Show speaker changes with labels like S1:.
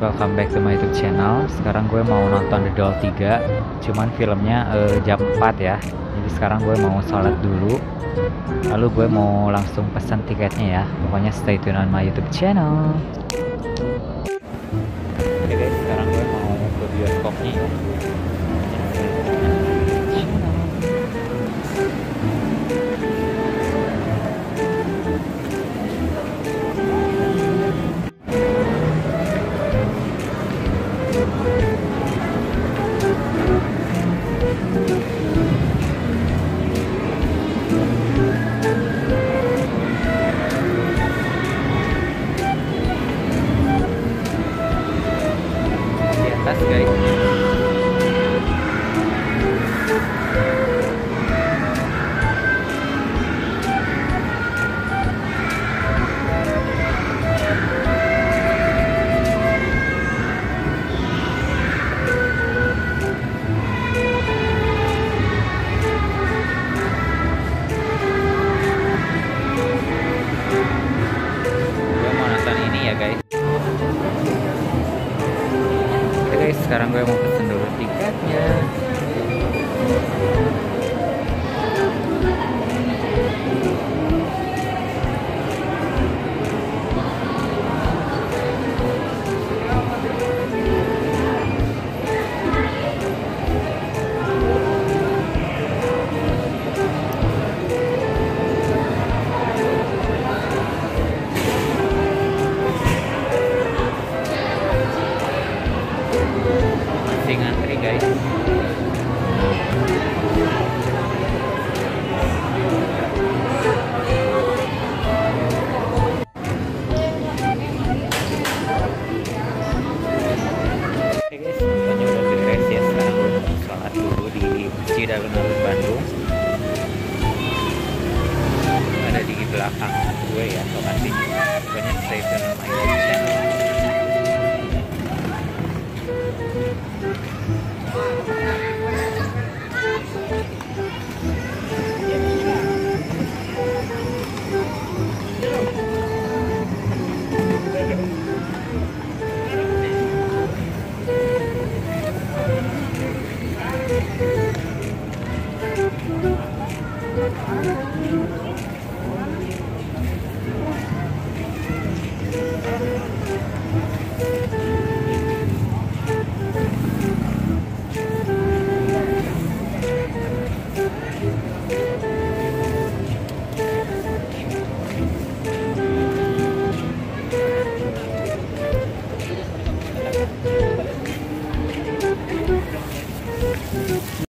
S1: welcome back to my YouTube channel. Sekarang gue mau nonton The Doll 3, cuman filmnya jam 4 ya. Jadi sekarang gue mau sholat dulu, lalu gue mau langsung pesan tiketnya ya. Pokoknya stay tune on my YouTube channel. Oke guys, sekarang gue mau ke bioskopnya ya. Guys, gue mau nonton ini ya guys. Sekarang gue mau pesen dulu tiketnya. Ngantri guys. Oke guys, nontonnya udah beres ya. Sekarang gue mau sholat dulu di Masjid Alun-Alun Bandung. Ada di belakang gue ya lokasinya. Pokoknya stay tune on my channel.
S2: Thank you.